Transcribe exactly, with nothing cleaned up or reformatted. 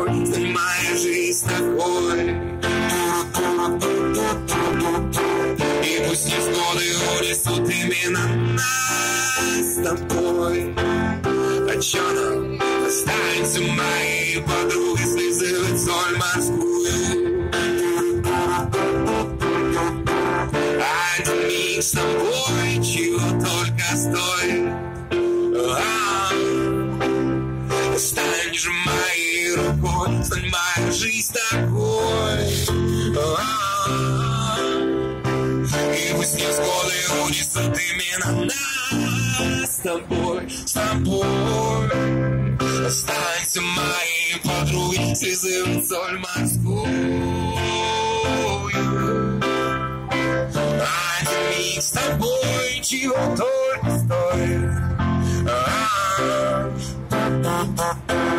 тобой, стань моя жизнь такой. И пусть невзгоды унесут именно нас с тобой. А чё нам? Останься моей подругой, слезы соль морскую. Один миг с тобой, чего только стоит. А-а-а. Стань же моей рукой, стань моя жизнь такой. А-а-а. И пусть невзгоды унесут именно нас с тобой, с тобой. Останься моей подругой, слезы соль морскую. Один миг с тобой, чего только стоит. А-а-а.